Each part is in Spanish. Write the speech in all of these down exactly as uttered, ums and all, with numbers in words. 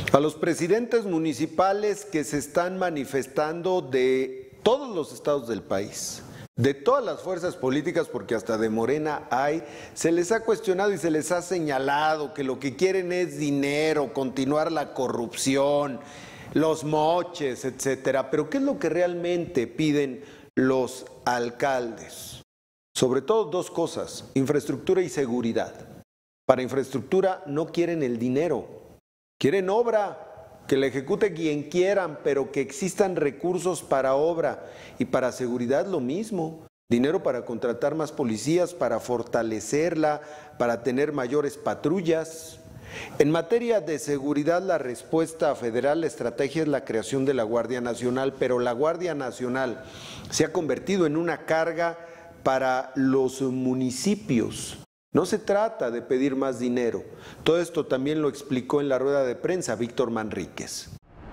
A los presidentes municipales que se están manifestando de todos los estados del país, de todas las fuerzas políticas, porque hasta de Morena hay, se les ha cuestionado y se les ha señalado que lo que quieren es dinero, continuar la corrupción, los moches, etcétera. Pero ¿qué es lo que realmente piden los alcaldes? Sobre todo dos cosas: infraestructura y seguridad. Para infraestructura no quieren el dinero, quieren obra, que la ejecute quien quieran, pero que existan recursos para obra. Y para seguridad lo mismo, dinero para contratar más policías, para fortalecerla, para tener mayores patrullas. En materia de seguridad, la respuesta federal, la estrategia es la creación de la Guardia Nacional, pero la Guardia Nacional se ha convertido en una carga para los municipios. No se trata de pedir más dinero. Todo esto también lo explicó en la rueda de prensa Víctor Manríquez.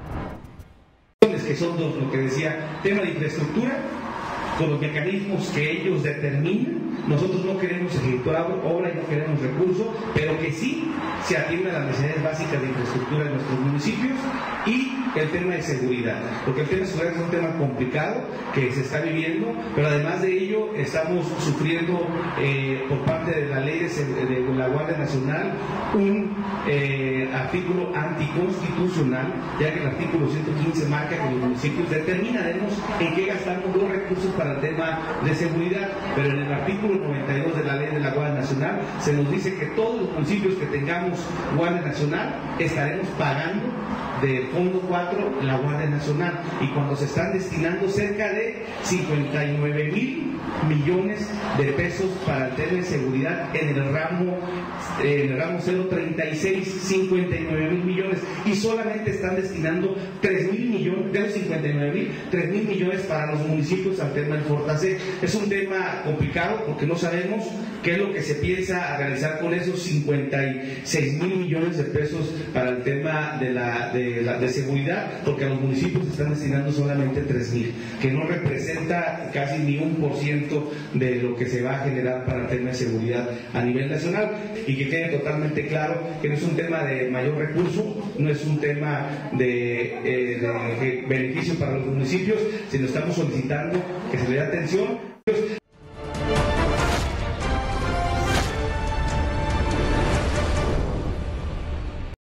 Que son dos, lo que decía, tema de infraestructura, con los mecanismos que ellos determinan. Nosotros no queremos ejecutar obra y no queremos recursos, pero que sí se atiendan a las necesidades básicas de infraestructura en nuestros municipios, y el tema de seguridad, porque el tema de seguridad es un tema complicado que se está viviendo, pero además de ello estamos sufriendo eh, por parte de la ley de, de la Guardia Nacional un eh, artículo anticonstitucional, ya que el artículo ciento quince marca que los municipios determinaremos en qué gastamos los recursos para el tema de seguridad, pero en el artículo noventa y dos de la ley de la Guardia Nacional se nos dice que todos los municipios que tengamos Guardia Nacional estaremos pagando del Fondo cuatro la Guardia Nacional, y cuando se están destinando cerca de cincuenta y nueve mil millones de pesos para el tema de seguridad en el ramo eh, en el ramo cero treinta y seis, cincuenta y nueve mil millones, y solamente están destinando tres mil millones de los cincuenta y nueve mil, tres mil millones para los municipios al tema del Fortasec. Es un tema complicado porque no sabemos qué es lo que se piensa realizar con esos cincuenta y seis mil millones de pesos para el tema de la de De, la, de seguridad, porque a los municipios están destinando solamente tres mil, que no representa casi ni un por ciento de lo que se va a generar para el tema de seguridad a nivel nacional, y que quede totalmente claro que no es un tema de mayor recurso, no es un tema de, eh, de beneficio para los municipios, sino estamos solicitando que se le dé atención.